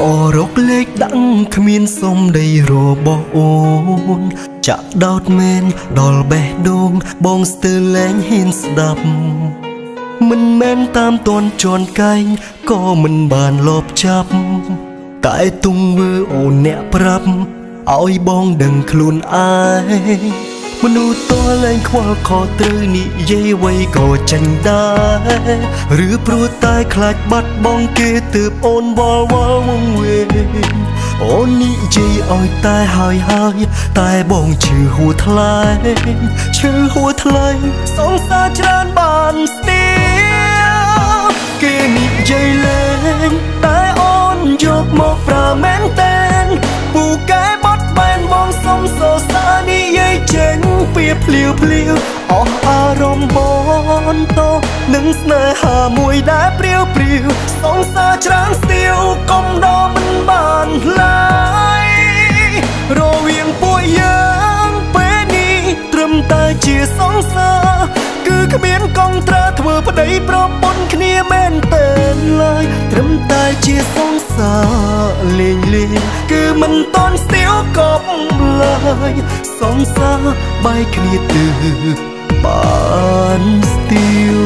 រកលេខដាក់គ្មានសំដីរបស់អូនចាក់ដោតមែនដល់បេះដូងបងស្ទើរលែងហ៊ានស្ដាប់មិនមែនតាមតន់ជន់កែងក៏មិនបានលបចាប់តែទុំវើអូនអ្នកប្រាប់ឲ្យបងដឹងខ្លួនឯងមនុស្សតលែងខ្វល់ខុសត្រូវនិយាយអ្វីក៏ចាញ់ដែរឬព្រោះតែខ្លាចបាត់បង់គេទើបអូនវល់វល់វង្វេងអូននិយាយឲ្យតែហើយតែបងឈឺហួថ្លៃឈឺហួថ្លៃសងសាច្រើនបានស្ទាវគេនិយាយលេងតែអូនយកមកប្រើមែនតែនពូកែបត់បែនបងសុំសរសើរនិយាយចេញពីភ្លាវអស់អារម្មណ៍បនតនឹងស្នេហាមួយដែលព្រាវសងសាច្រើនស្ទាវកុំដល់មិនបានឡើយរវាងពួកយើងពេលនេះត្រឹមតែជាសងសាគឺគ្មានកងត្រាធ្វើប្តីប្រពន្ធគ្នាមែនទេឡើយត្រឹមតែជាសងសាលេងគឺមិនតន់ស្ទាវកប់ឡើយសងសាបែកគ្នាទើបបានស្ទាវ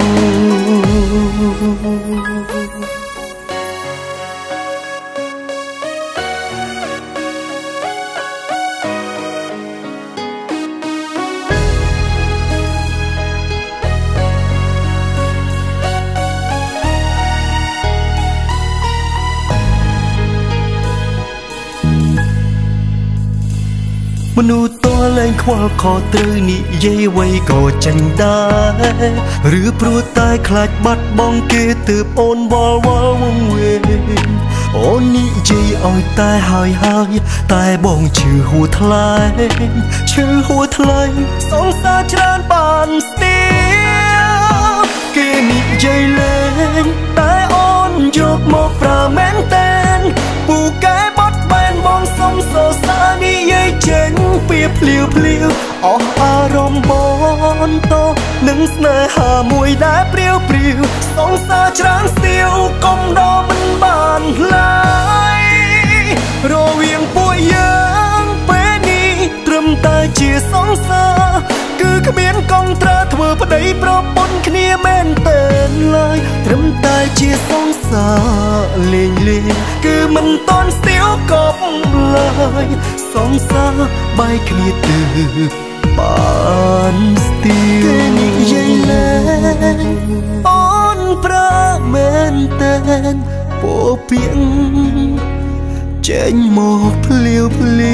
មនុស្សតលែងខ្វល់ខុសត្រូវនិយាយអ្វីក៏ចាញ់ដែរឬព្រោះតែខ្លាចបាត់បង់គេទើបអូនវល់វល់វង្វេងអូននិយាយឲ្យតែហើយតែបងឈឺហួថ្លៃឈឺហួថ្លៃសងសាច្រើនបានស្ទាវគេនិយាយលេងតែអូនយកមកប្រើមែនតែនពូកែបត់បែនបងសុំសរសើរនិយាយចេញពីភ្លាវអស់អារម្មណ៍បនតនឹងស្នេហាមួយដែលព្រាវសងសាច្រើនស្ទាវកុំដល់មិនបានឡើយរវាងពួកយើងពេលនេះត្រឹមតែជាសងសាគឺគ្មានកងត្រាធ្វើប្តីប្រពន្ធគ្នាមែនទេឡើយត្រឹមតែជាសងសាលេងគឺមិនតន់ស្ទាវកប់ឡើយសងសាបែកគ្នាទើបបានស្ទាវគេនិយាយលេងអូនប្រើមែនតែនពោពាងចេញមកភ្លាវ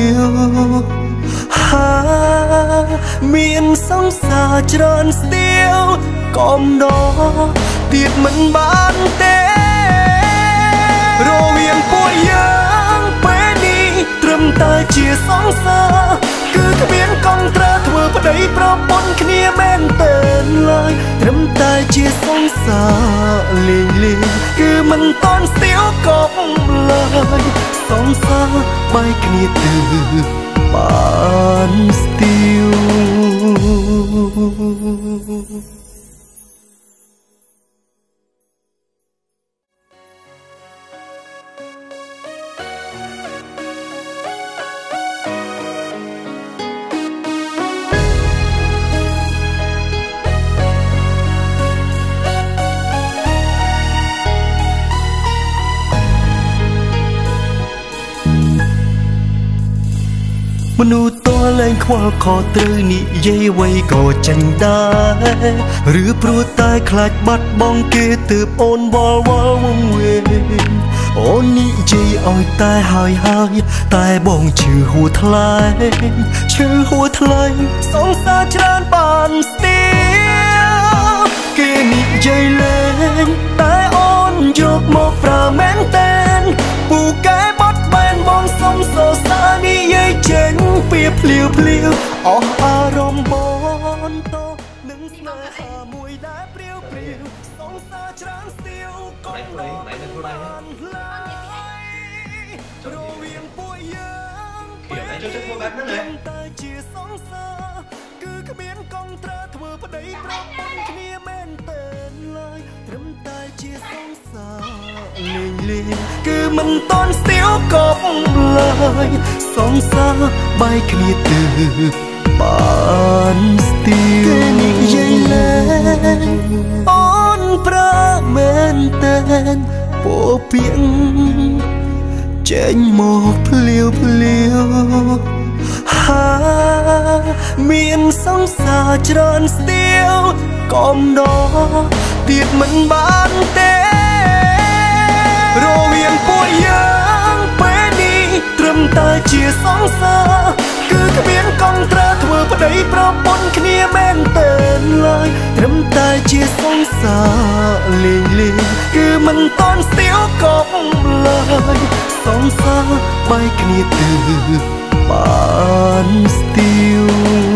ហាមានសង្សារច្រើនស្ទាវកំដរទៀតមិនបានទេរវាងពួកយើងពេលនេះត្រឹមតែជាសង្សារគឺគ្មានកងត្រាធ្វើប្តីប្រពន្ធគ្នាមែនទេឡើយត្រឹមតែជាសង្សារលេងគឺមិនតន់ស្ទាវកប់ឡើយសង្សារបែកគ្នាទើបបានស្ទាវមនុស្សតលែងខ្វល់ខុសត្រូវនិយាយអ្វីក៏ចាញ់ដែរឬព្រោះតែខ្លាចបាត់បង់គេទើបអូនវល់វល់វង្វេងអូននិយាយឲ្យតែហើយតែបងឈឺហួថ្លៃឈឺហួថ្លៃសងសាច្រើនបានស្ទាវគេនិយាយលេងតែអូនយកមកប្រើមែនតែនពូកែបត់បែនបងសុំសរសើរនិយាយចេញពីភ្លាវអស់អារម្មណ៍បនតនឹងស្នេហាមួយដែលព្រាវសងសាច្រើនស្ទាវកុំដល់មិនបានឡើយរវាងពួកយើងពេលតែជាសងសាគឺគ្មានកងត្រាធ្វើប្តីប្រពន្ធគ្នាមែនទេឡើយត្រឹមតែជាសងសាលេងគឺមិនតន់ស្ទាវកប់ឡើយសងសាបែកគ្នាទៅបានស្ទាវគេនិយាយលែងអូនប្រើមែនតែនពោពាក្យចេញមកភ្លាវភ្លាវហាមានសង្សារច្រើនស្ទាវក៏ម្ដងទៀតមិនបានទេរវាងពួកយើងពេលនេះត្រឹមតែជាសង្សារគឺគ្មានកងត្រាធ្វើប្តីប្រពន្ធគ្នាមែនទេឡើយត្រឹមតែជាសង្សារលេងលេងគឺមិនតន់ស្ទាវកប់ឡើយសង្សារបែកគ្នាទៅបានស្ទាវ